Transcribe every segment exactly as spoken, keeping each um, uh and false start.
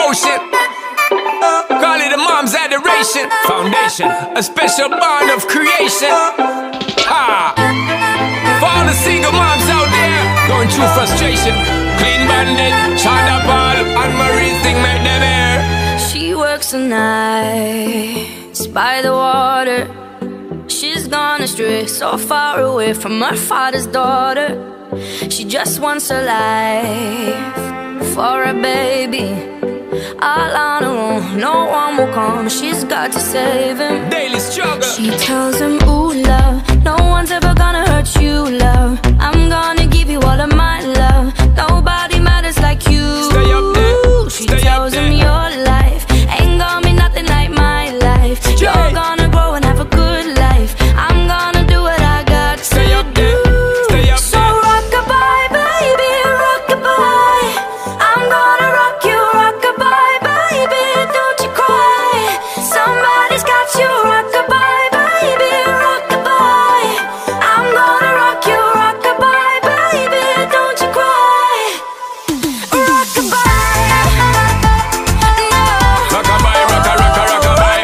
devotion. Call it a mom's adoration. Foundation, a special bond of creation. Ha! For all the single moms out there going through frustration, Clean Bandit, Chanda Paul, and Marie thing make them air. She works the nights by the water. She's gone astray, so far away from her father's daughter. She just wants a life for a baby. All on her own, no one will come. She's got to save him. Daily struggle. She tells him, ooh, love, no one's ever gonna hurt you, love. I'm gonna give you all of my love. Nobody matters like you. Stay up there. She Stay tells up there. him your life ain't gonna be nothing like my life. Yeah. You're gonna grow and have a good life. I'm gonna do what I got Stay to up there. do. Stay up So there. rock-a-bye, baby, rock-a-bye. I'm gonna rock you, rock-a-bye, baby, don't you cry. Somebody's got you, rock-a-bye, baby, rock-a-bye. I'm gonna rock you, rock-a-bye, baby, don't you cry. Rock-a-bye, no. Rock-a-bye, rocka, rocka, rock-a-bye.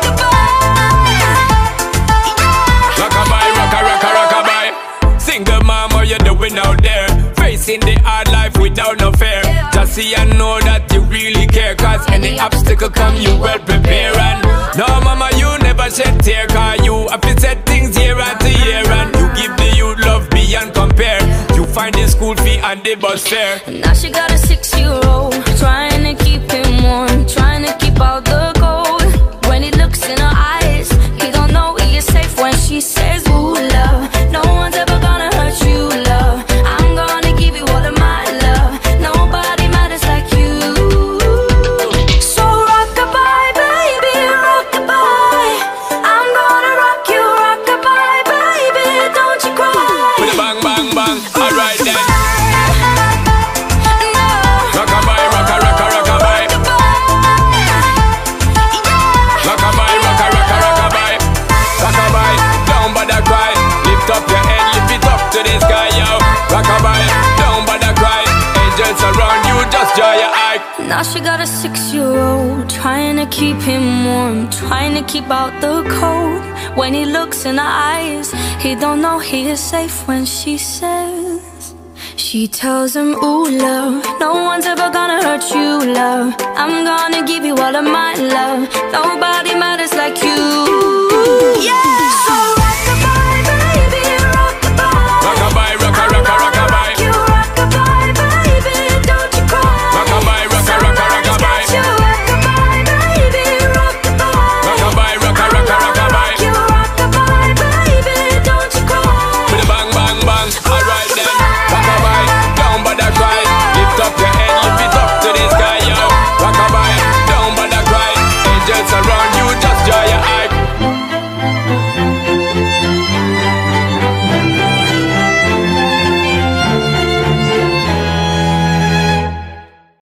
Rock-a-bye, rocka, rocka, rock-a-bye. Single mom, what you doing out there? Facing the hard life without no fear. Just see and know that you really care. Cause any obstacle come, you well prepare. And no, mama, you never shed tear. Cause you have to set things year after year. And you give the youth love beyond compare. You find the school fee and the bus fare. Now she got a six-year-old, trying to keep him warm, trying to keep out the cold. When he looks in her eyes, he don't know he is safe when she says, ooh, love, no one's ever gonna hurt you, love. I'm gonna give you all of my love. Nobody matters like you. So rock-a-bye, baby, rock-a-bye. I'm gonna rock you, rock-a-bye, baby, don't you cry. With a bang, bang, bang. Alright then. No. Rock-a-bye, rocka, rocka, rock-a-bye. Rock-a-bye, rocka, rocka, rock-a-bye. Rock-a-bye, don't bother cry. Lift up your head, lift it up to the sky, yo. Rock-a-bye, don't bother cry. Angels around you, just dry your eye. Now she got a six-year-old, trying to keep him warm, trying to keep out the cold. When he looks in her eyes, he don't know he is safe when she says. She tells him, ooh, love, no one's ever gonna hurt you, love. I'm gonna give you all of my love. Nobody matters like you. Yeah.